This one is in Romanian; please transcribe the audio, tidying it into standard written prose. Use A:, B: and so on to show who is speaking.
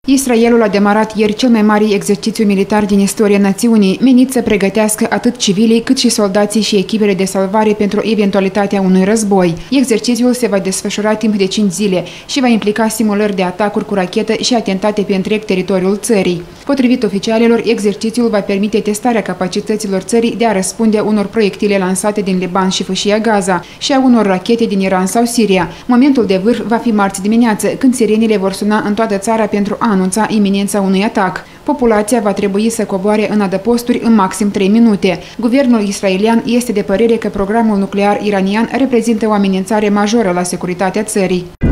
A: Israelul a demarat ieri cel mai mare exercițiu militar din istoria națiunii, menit să pregătească atât civilii cât și soldații și echipele de salvare pentru eventualitatea unui război. Exercițiul se va desfășura timp de 5 zile și va implica simulări de atacuri cu rachetă și atentate pe întreg teritoriul țării. Potrivit oficialilor, exercițiul va permite testarea capacităților țării de a răspunde unor proiectile lansate din Liban și Fâșia Gaza și a unor rachete din Iran sau Siria. Momentul de vârf va fi marți dimineață, când sirenile vor suna în toată țara pentru a anunța iminența unui atac. Populația va trebui să coboare în adăposturi în maxim 3 minute. Guvernul israelian este de părere că programul nuclear iranian reprezintă o amenințare majoră la securitatea țării.